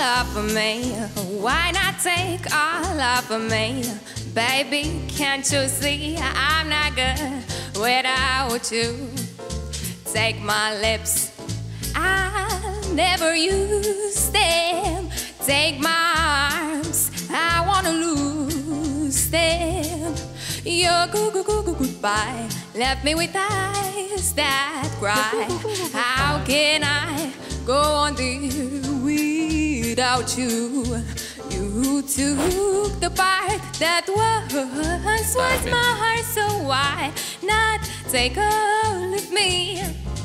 of me? Why not take all of me? Baby, can't you see I'm not good without you? Take my lips, I never use them. Take my arms, I wanna lose them. Your goodbye left me with eyes that cry. How can I go on dear without you? You took the part that once was my heart, so why not take all of me?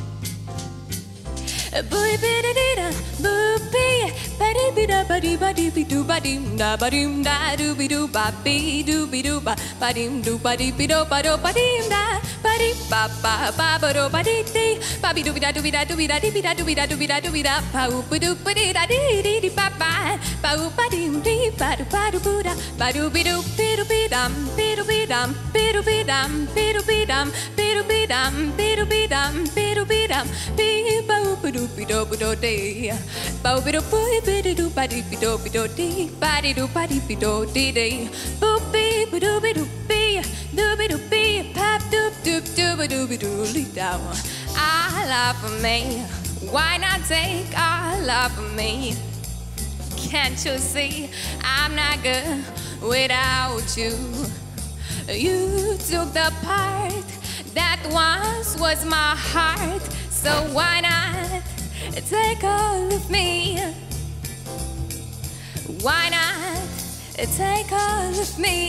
Boy, bidda, boopy, baddy bidda, baddy baddy bidu badim da badim da dooby doo baby dooby doo ba badim doo baddy bido bado badim da baddy ba ba ba bado baddy dee baby dooby da dooby da dooby da dooby da dooby da dooby da dooby da ba oop doo baddy da dee dee dee ba ba ba oop badim dee ba doo ba doo boo da ba dooby doo bidu bidam bidu bidam bidu bidam bidu bidam bidu bidam bidu bidam bidu bidam bi ba oop doo bido bido dee ba bido boy bido badi bido bido dee badi do badi bido dee dee boop bee bido bido bee do bido bee pop doop doop doop do bido lee down. All of me, why not take all of me? Can't you see I'm not good without you? You took the part that once was my heart, so why not take all of me? Why not take all of me?